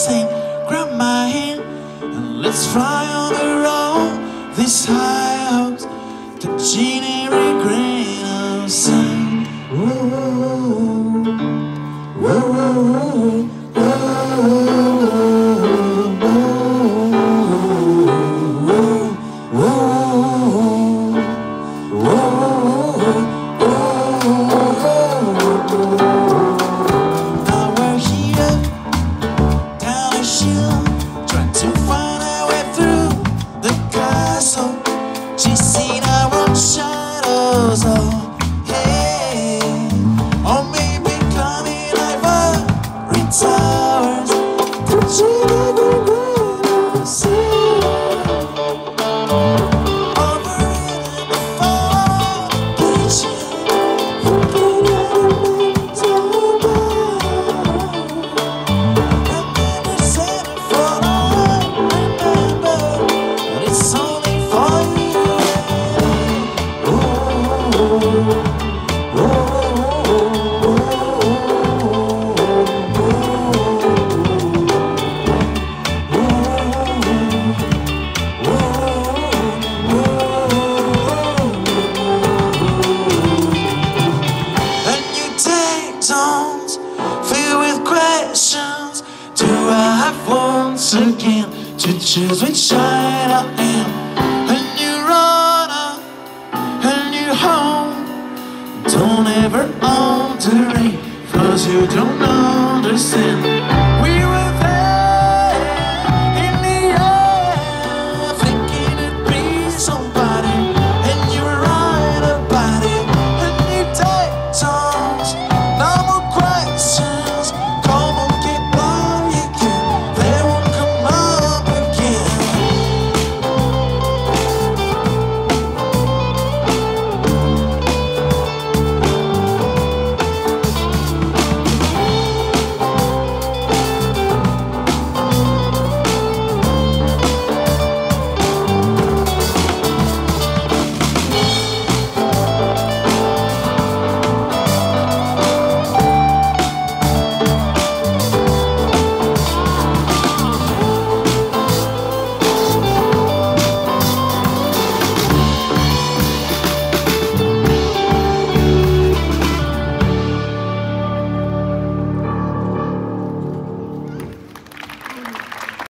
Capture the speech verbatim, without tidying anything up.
sing. Grab my hand and let's fly on the road. This high house, the genie regret of sin. Whoa, whoa, whoa, choose which side I am. A new runner, a new home. Don't ever alter it, cause you don't understand.